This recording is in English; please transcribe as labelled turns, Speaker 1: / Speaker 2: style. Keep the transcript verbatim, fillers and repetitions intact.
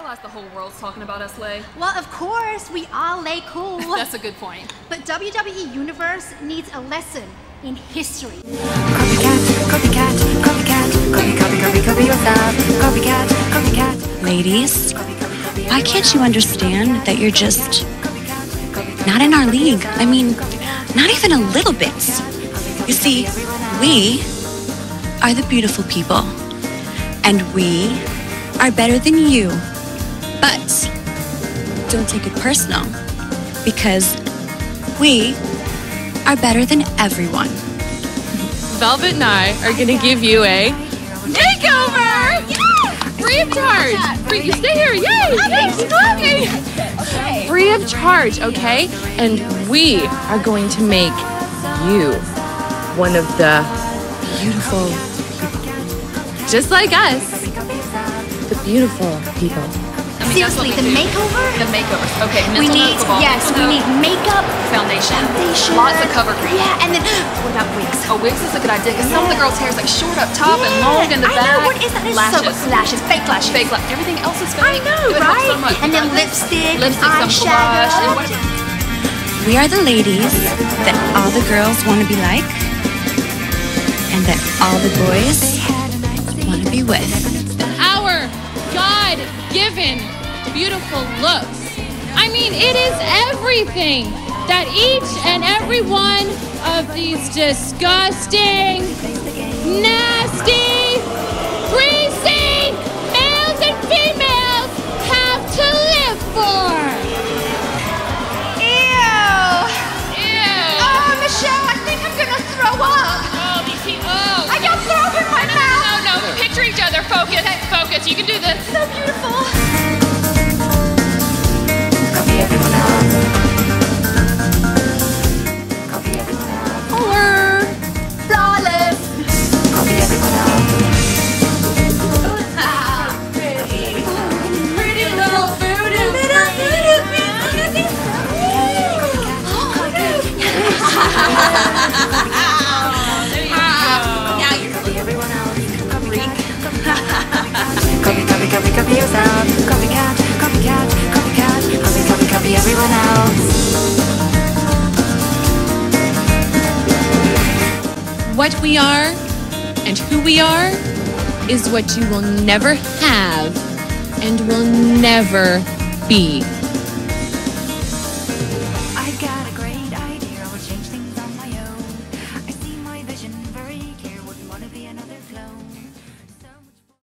Speaker 1: realize the whole world's talking about us, Lay?
Speaker 2: Well, of course, we all lay cool.
Speaker 1: That's a good point.
Speaker 2: But W W E Universe needs a lesson in history.
Speaker 3: Copycat, copycat, copycat, copy, copy, copy, copy yourself. Copycat, copycat.
Speaker 4: Ladies, why can't you understand that you're just not in our league? I mean, not even a little bit. You see, we are the beautiful people, and we are better than you. But don't take it personal, because we are better than everyone.
Speaker 5: Velvet and I are gonna give you a makeover! Yeah! Free of charge! Free, you stay here, yay! Okay, okay. Free of charge, okay? And we are going to make you one of the beautiful people. Just like us, the beautiful people.
Speaker 1: I mean,
Speaker 2: Seriously, the
Speaker 1: do.
Speaker 2: makeover?
Speaker 1: The makeovers. Okay,
Speaker 2: We
Speaker 1: mental
Speaker 2: need,
Speaker 1: note, football,
Speaker 2: yes, we
Speaker 1: mental
Speaker 2: need
Speaker 1: note,
Speaker 2: makeup,
Speaker 1: foundation,
Speaker 2: foundation,
Speaker 1: lots of cover cream.
Speaker 2: Yeah, and then what about wigs?
Speaker 1: Oh, wigs is a good idea because some of the girls' hair is like short up top and
Speaker 2: Yeah,
Speaker 1: long in the
Speaker 2: I
Speaker 1: back.
Speaker 2: know, what is that? It's
Speaker 1: Lashes.
Speaker 2: so lashes, fake lashes.
Speaker 1: Fake lashes. Everything else is fake.
Speaker 2: I know,
Speaker 1: it would
Speaker 2: right?
Speaker 1: help so much.
Speaker 2: And then
Speaker 1: Right?
Speaker 2: lipstick,
Speaker 1: lipstick,
Speaker 2: and
Speaker 1: some blush, and what?
Speaker 2: eyeshadow.
Speaker 4: We are the ladies that all the girls want to be like, and that all the boys want to be with.
Speaker 5: Our God-given beautiful looks. I mean, it is everything that each and every one of these disgusting, nasty, greasy males and females have to live for.
Speaker 2: Ew!
Speaker 5: Ew.
Speaker 2: Oh, Michelle, I think I'm gonna throw up.
Speaker 5: Oh, these people. Oh.
Speaker 2: I got throw up in my mouth.
Speaker 5: No, no, picture each other. Focus, focus. You can do this.
Speaker 2: So beautiful.
Speaker 3: Copy everyone else. Copy everyone else.
Speaker 2: Or flawless.
Speaker 3: Copy everyone else.
Speaker 2: Pretty little voodoo. Little voodoo.
Speaker 3: Now you're copy everyone else. Copy, copy, copy, copy yourself. Copycat, copycat, copycat. Copy, copy, copy everyone else.
Speaker 5: What we are and who we are is what you will never have and will never be.